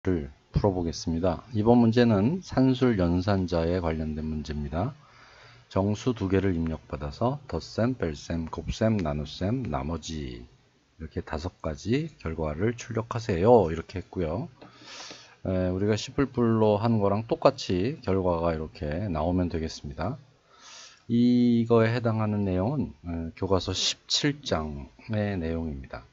를 풀어보겠습니다. 이번 문제는 산술 연산자에 관련된 문제입니다. 정수 두 개를 입력받아서 덧셈, 뺄셈, 곱셈, 나눗셈, 나머지 이렇게 5가지 결과를 출력하세요. 이렇게 했고요. 우리가 C++로 한 거랑 똑같이 결과가 이렇게 나오면 되겠습니다. 이거에 해당하는 내용은 교과서 17장의 내용입니다.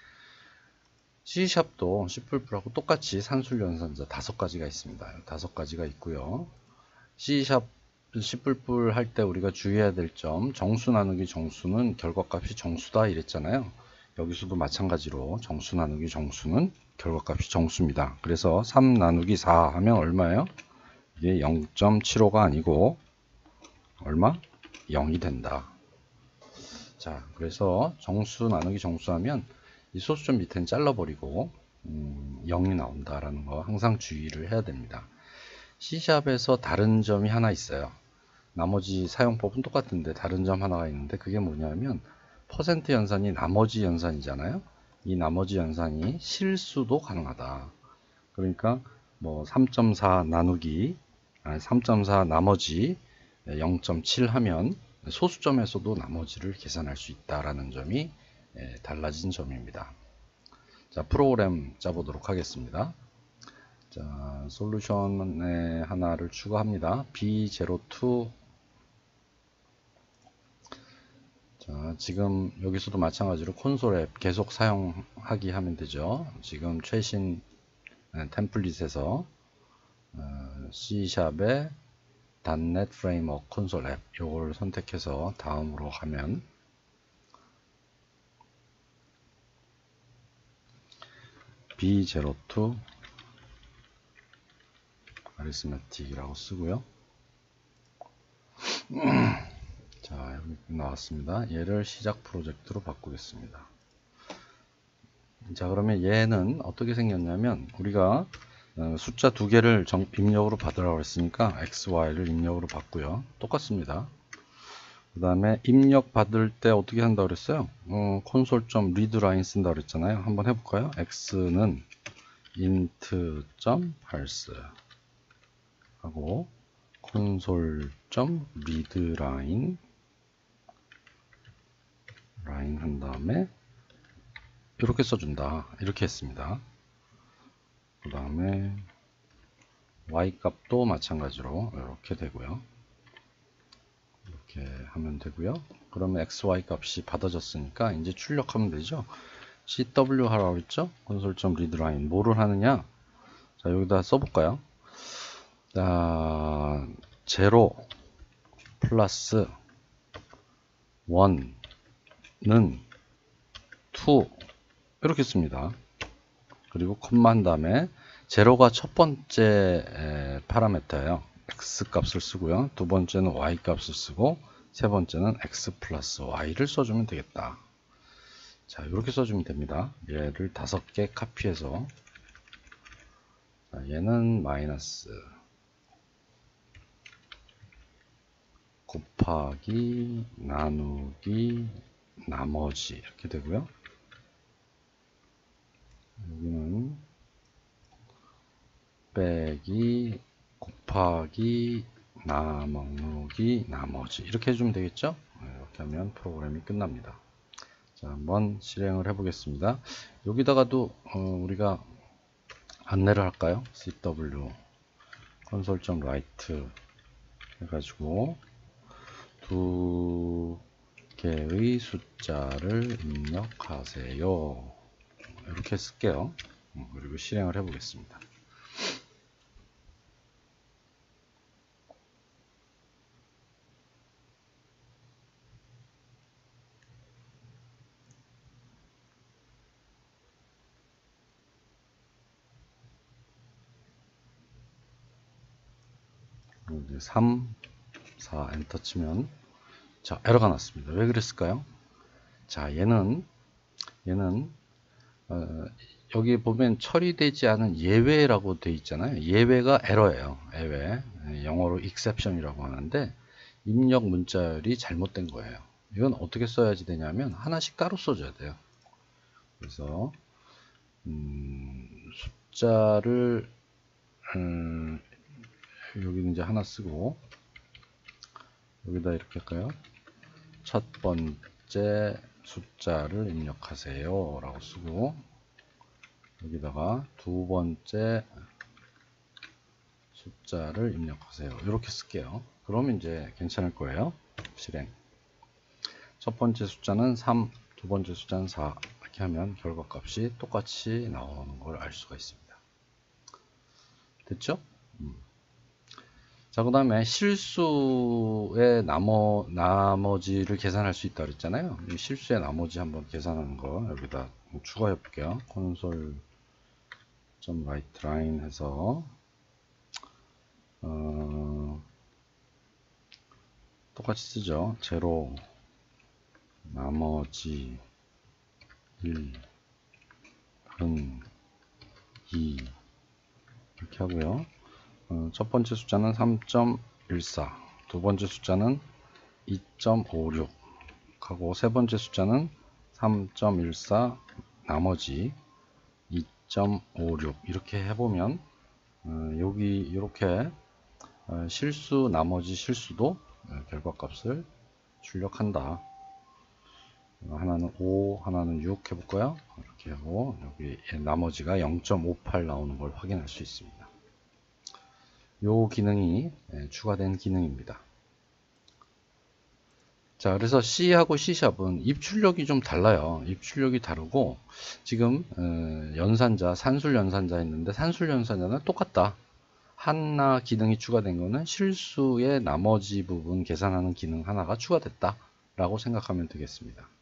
C샵도 C++하고 똑같이 산술 연산자 5가지가 있습니다. 5가지가 있고요. C샵 C++ 할 때 우리가 주의해야 될 점, 정수 나누기 정수는 결과값이 정수다 이랬잖아요. 여기서도 마찬가지로 정수 나누기 정수는 결과값이 정수입니다. 그래서 3 나누기 4 하면 얼마예요? 이게 0.75가 아니고 얼마? 0이 된다. 자, 그래서 정수 나누기 정수 하면 이 소수점 밑에는 잘라버리고 0이 나온다라는 거 항상 주의를 해야 됩니다. C샵에서 다른 점이 하나 있어요. 나머지 사용법은 똑같은데 다른 점 하나가 있는데 그게 뭐냐면 퍼센트 연산이 나머지 연산이잖아요. 이 나머지 연산이 실수도 가능하다. 그러니까 뭐 3.4 나누기 3.4 나머지 0.7 하면 소수점에서도 나머지를 계산할 수 있다라는 점이 달라진 점입니다. 자, 프로그램 짜보도록 하겠습니다. 자, 솔루션에 하나를 추가합니다. B02. 자, 지금 여기서도 마찬가지로 콘솔 앱 계속 사용하기 하면 되죠. 지금 최신 템플릿에서 C샵의 .NET 프레임워크 콘솔 앱 요걸 선택해서 다음으로 하면 B02 아리스메틱이라고 쓰고요. 자, 여기 나왔습니다. 얘를 시작 프로젝트로 바꾸겠습니다. 자, 그러면 얘는 어떻게 생겼냐면 우리가 숫자 2개를 입력으로 받으라고 했으니까 x, y를 입력으로 받고요. 똑같습니다. 그 다음에 입력 받을 때 어떻게 한다고 그랬어요? console.readline 쓴다고 그랬잖아요. 한번 해볼까요? x는 int.parse 하고 console.readline 한 다음에 이렇게 써준다. 이렇게 했습니다. 그 다음에 y 값도 마찬가지로 이렇게 되고요. 이렇게 하면 되고요. 그러면 xy 값이 받아졌으니까 이제 출력하면 되죠. CW 하라고 했죠. console.readline 뭐를 하느냐? 자, 여기다 써볼까요? 자, 0 플러스 1는 2 이렇게 씁니다. 그리고 콤마 한 다음에 0가 첫 번째 파라미터예요. x 값을 쓰고요. 두 번째는 y 값을 쓰고 세 번째는 x 플러스 y를 써주면 되겠다. 자, 이렇게 써주면 됩니다. 얘를 5개 카피해서 자, 얘는 마이너스 곱하기 나누기 나머지 이렇게 되고요. 여기는 빼기 곱하기 나누기 나머지 이렇게 해주면 되겠죠. 이렇게 하면 프로그램이 끝납니다. 자, 한번 실행을 해 보겠습니다. 여기다가도 우리가 안내를 할까요? CW console.write 해가지고 2개의 숫자를 입력하세요. 이렇게 쓸게요. 그리고 실행을 해 보겠습니다. 이제 3, 4 엔터 치면 자, 에러가 났습니다. 왜 그랬을까요? 자, 얘는 여기 보면 처리되지 않은 예외라고 되어 있잖아요. 예외가 에러예요. 예외. 영어로 exception이라고 하는데 입력 문자열이 잘못된 거예요. 이건 어떻게 써야지 되냐면 하나씩 따로 써줘야 돼요. 그래서 숫자를 여기는 이제 하나 쓰고 여기다 이렇게 할까요? 첫 번째 숫자를 입력하세요 라고 쓰고 여기다가 두 번째 숫자를 입력하세요 이렇게 쓸게요. 그러면 이제 괜찮을 거예요. 실행. 첫 번째 숫자는 3, 두 번째 숫자는 4 이렇게 하면 결과값이 똑같이 나오는 걸 알 수가 있습니다. 됐죠? 자, 그 다음에 실수의 나머지를 계산할 수 있다 그랬잖아요. 이 실수의 나머지 한번 계산하는 거 여기다 추가해 볼게요. console.writeLine 해서 똑같이 쓰죠. 0 나머지 1 은 2 이렇게 하고요. 첫 번째 숫자는 3.14, 두 번째 숫자는 2.56 하고 세 번째 숫자는 3.14 나머지 2.56 이렇게 해보면 여기 이렇게 실수 나머지 실수도 결과값을 출력한다. 하나는 5 하나는 6 해볼까요? 이렇게 하고 여기 나머지가 0.58 나오는 걸 확인할 수 있습니다. 요 기능이 추가된 기능입니다. 자, 그래서 C하고 C샵은 입출력이 좀 달라요. 입출력이 다르고 지금 연산자, 산술 연산자 했는데 산술 연산자는 똑같다. 하나 기능이 추가된 거는 실수의 나머지 부분 계산하는 기능 하나가 추가됐다 라고 생각하면 되겠습니다.